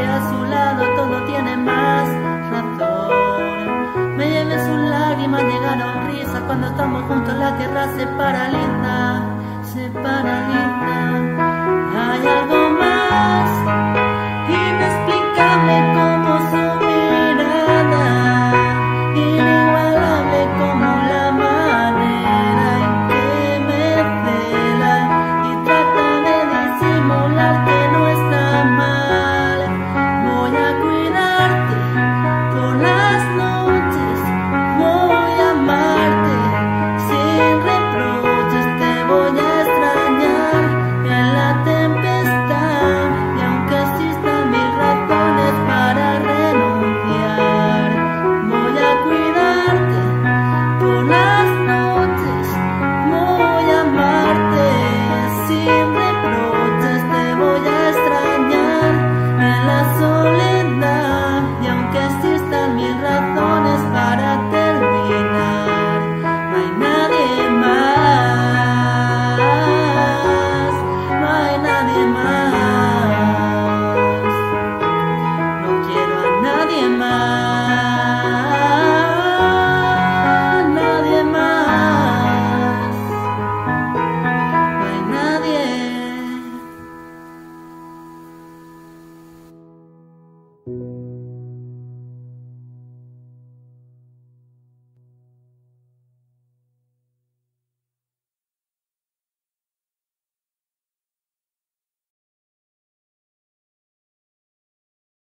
que a su lado todo tiene más razón. Me llevé sus lágrimas, llegaron risas, cuando estamos juntos la tierra se paraliza, se paraliza. Hay algo más inexplicable como su mirada, inigualable como la manera en que me cela y trata de disimular que no está mal. Voy a cuidarte por las noches, voy a amarte sin reproches, te voy a extrañar en la tempestad, y aunque existan mil razones para renunciar, voy a cuidarte por las noches, voy a amarte sin reproches, te voy a extrañar en la soledad, y aunque existan mil razones para terminar, no hay nadie más, no hay nadie más, no quiero a nadie más, nadie más, no hay nadie.